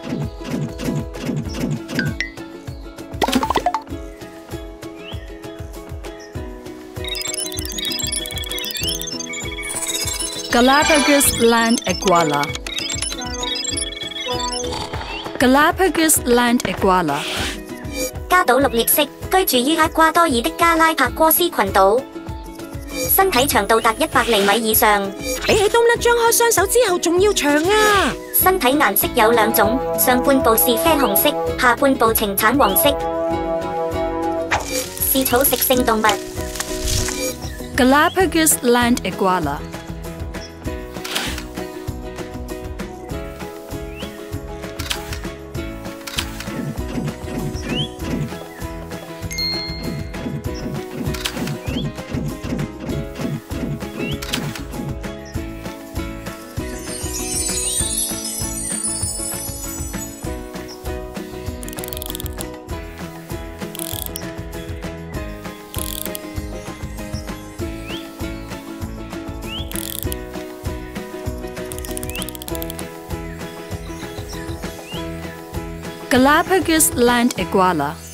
Galapagos Land Iguana. Galapagos Land Iguana. 加島陸鬣蜥居住於厄瓜多爾的加拉帕戈斯群島，身體長度達100厘米以上， 比起冬甩張開雙手之後仲要長啊！ 身體顏色有兩種，上半部是啡紅色，下半部呈橙黃色，是草食性動物。 Galapagos Land Iguana. Galapagos Land Iguana.